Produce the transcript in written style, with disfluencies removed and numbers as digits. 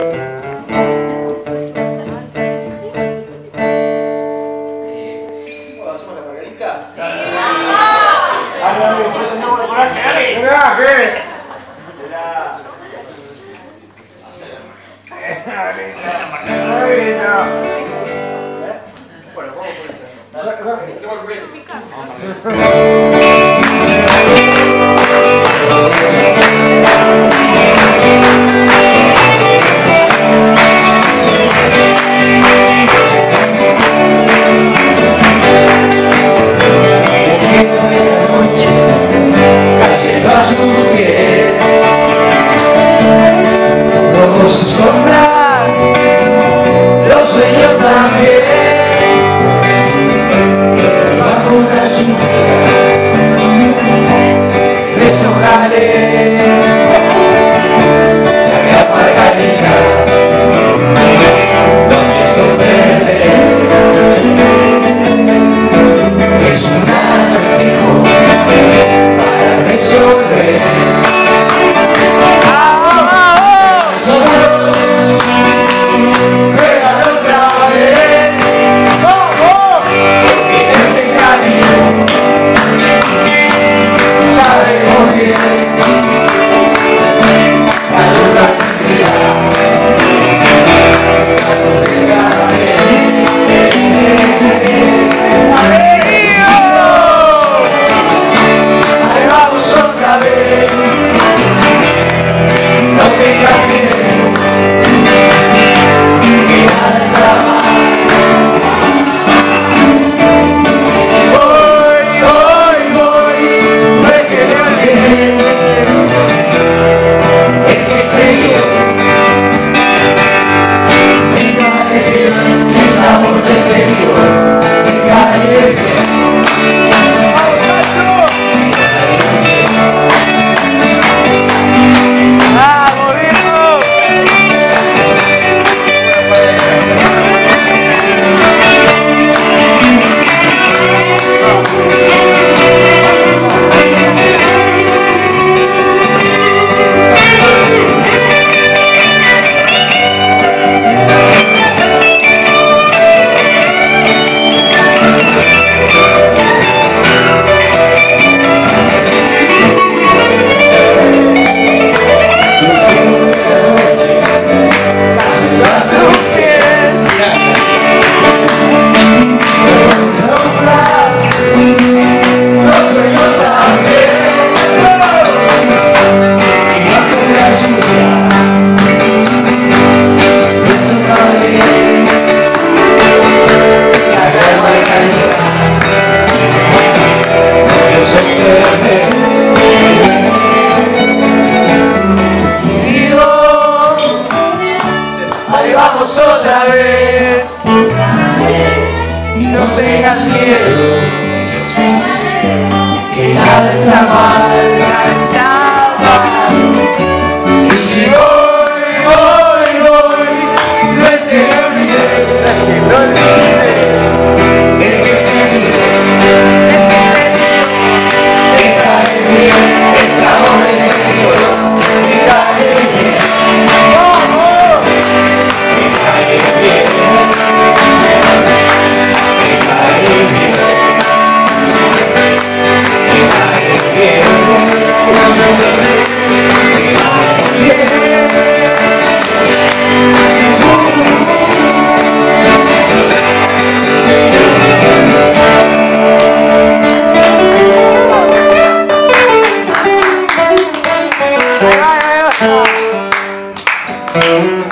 ¿Hacemos la margarita? Dale, después tenemos el coraje, dale. Margarita. Bueno, vamos con eso. Hacemos el primero. Sus sombras, los sueños también, bajo una lluvia deshojaré la margarita, donde son verdes, es un acertijo para resolver. Vamos otra vez, no tengas miedo, que nada está mal, nada está mal. Y si voy, no es que me olvide, es que esté bien, me cae bien, el sabor de este libro, me cae bien. Ahí va.